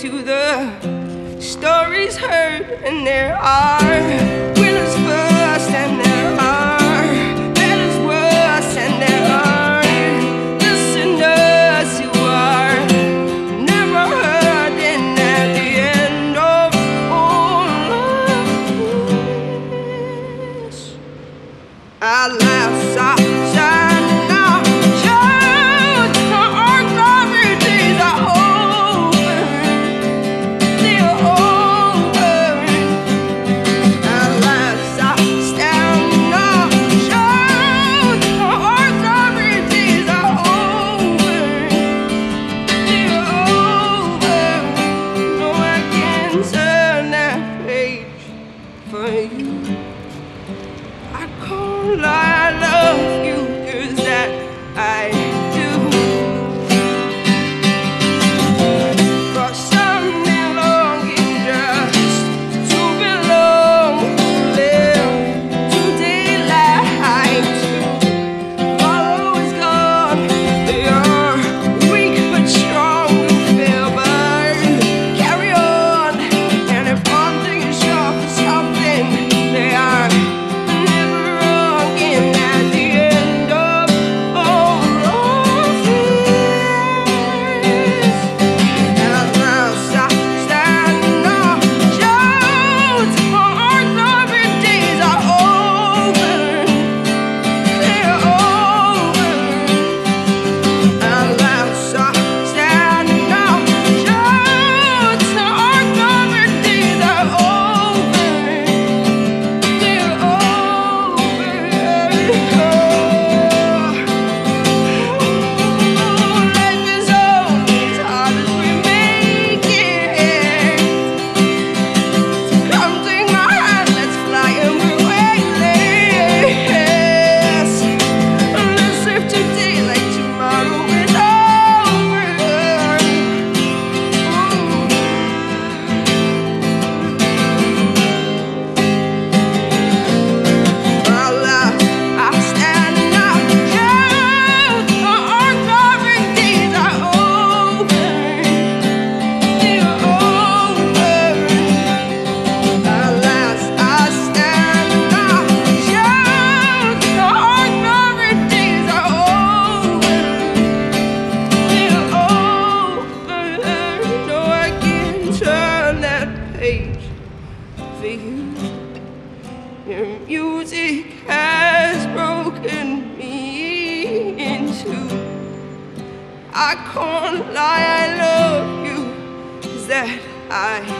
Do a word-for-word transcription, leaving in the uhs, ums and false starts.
to the stories heard, and there are winners first, and there are betters worse, and there are listeners who are never heard, and at the end of all of this, at last I stand. I can't lie, I love you, 'cause that I do. For something longing just to belong, to live, to daylight, tomorrow is gone. They are weak but strong, we feel, but carry on. And if one thing is sure for something, they are never wrong. And at the end of all of this, at last I stand up, shout, for our glory days are over, they're over. At last I stand up, shout, our glory days are over, they're over. Life is only as hard as we make it. Come take my hand, let's fly and we're weightless. Let's live today like tomorrow is over. At last I stand up, shout, our glory days are over, they're over. At last I stand up, shout, our glory days are over, they're over. No, I can't turn that page for you. Your music has broken me in two. I can't lie, I love you, 'cause that I